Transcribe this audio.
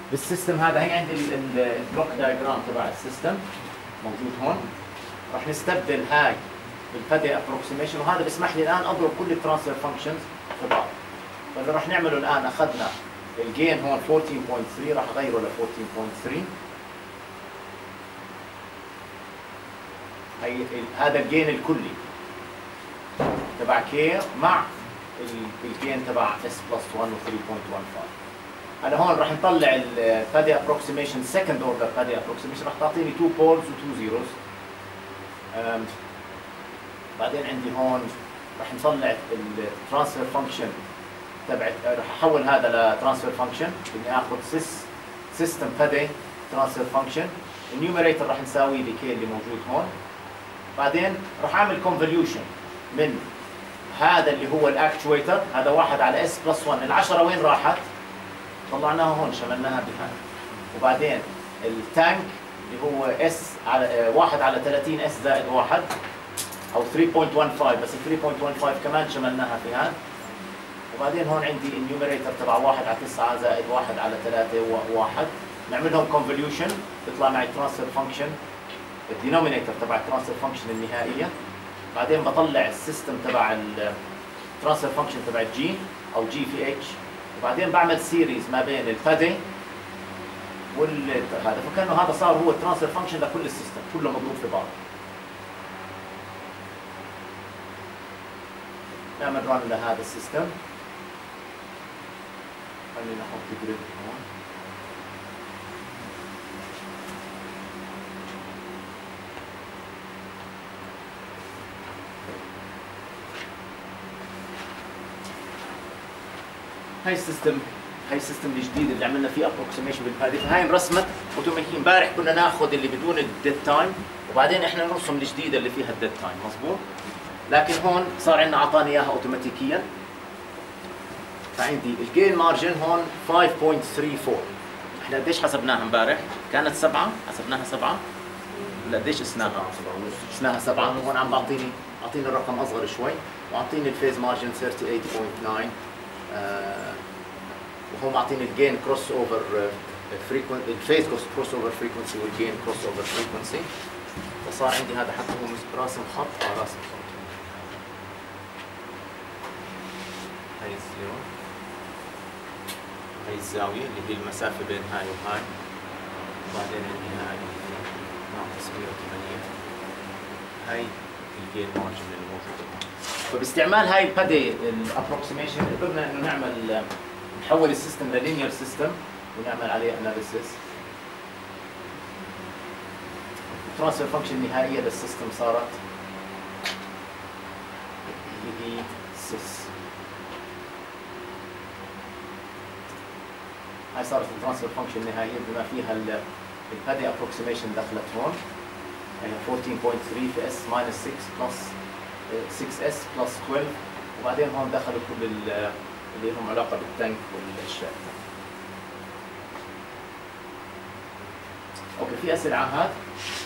بالسيستم هذا. هي عندي البلوك دايجرام تبع السيستم موجود هون. راح نستبدل هاي بالبادي ابروكسيميشن، وهذا بيسمح لي الان اضرب كل الترانسفير فانكشنز في بعض. فاللي راح نعمله الان، اخذنا الجين هون 14.3 راح اغيره ل 14.3. هي هذا الجين الكلي تبع كي مع الجين تبع اس بلس 1 و 3.15. هلا هون راح نطلع البادي ابروكسيميشن سكند اوردر بادي ابروكسيميشن، راح تعطيني 2 بولز و 2 زيروز. بعدين عندي هون راح نطلع الترانسفير فانكشن تبع، راح احول هذا لترانسفير فانكشن اني اخذ سيستم بادي ترانسفير فانكشن. النيوميريتور راح نساويه بكي اللي موجود هون. بعدين راح اعمل كونفوليوشن من هذا اللي هو الاكتويتر، هذا 1 على اس بلس 1. ال10 وين راحت؟ طلعناها هون، شملناها بهذا. وبعدين التانك اللي هو اس على 1 على 30 اس زائد 1 او 3.15، بس 3.15 كمان شملناها في هذا. وبعدين هون عندي النيوميريتور تبع 1 على 9 زائد 1 على 3 و1، نعملهم كونفوليوشن بيطلع معي ترانسفير فانكشن، الدينومينيتور تبع الترانسفير فانكشن النهائيه. بعدين بطلع السيستم تبع الترانسفير فانكشن تبع الجي او جي في اتش. وبعدين بعمل سيريز ما بين البادي هذا، فكانه هذا صار هو الترانسفير فانكشن لكل السيستم، كله مضروب في بعض. نعمل ران لهذا السيستم. خلينا نحط جريد هون. هاي السيستم الجديد اللي عملنا فيه ابروكسيميشن بالبادي. فهاي انرسمت اوتوماتيكيا. امبارح كنا ناخذ اللي بدون الديد تايم، وبعدين احنا نرسم الجديده اللي فيها الديد تايم، مضبوط؟ لكن هون صار عندنا اعطاني اياها اوتوماتيكيا. فعندي الجين مارجن هون 5.34. احنا قديش حسبناها امبارح؟ كانت 7، حسبناها 7 ولا قديش قسناها؟ قسناها 7. هون عم اعطيني الرقم اصغر شوي، واعطيني الفيز مارجن 38.9. وهو معطيني الجين كروس اوفر فريكونسي، الفيز كروس اوفر فريكونسي والجين كروس اوفر فريكونسي. فصار عندي هذا حتى هو راسم خط راسم خط. هاي الزيرو، هاي الزاوية اللي هي المسافة بين هاي وهاي. وبعدين عندي هاي ناقص 180. هاي الجين مارجن اللي موجودة. فباستعمال هاي البادي الابروكسيميشن قدرنا انه نعمل نحول السيستم للينير سيستم ونعمل عليه اناليسيس. الترانسفير فانكشن النهائيه للسيستم صارت اللي هي سيس. هاي صارت الترانسفير فانكشن النهائيه بما فيها البادي ابروكسيميشن دخلت هون. هي 14.3 في اس ماينس 6 بلس 6s بلس 12. وبعدين هون دخلوا كل اللي لهم علاقه بالتانك والاشياء. اوكي، في اسئله على هذا؟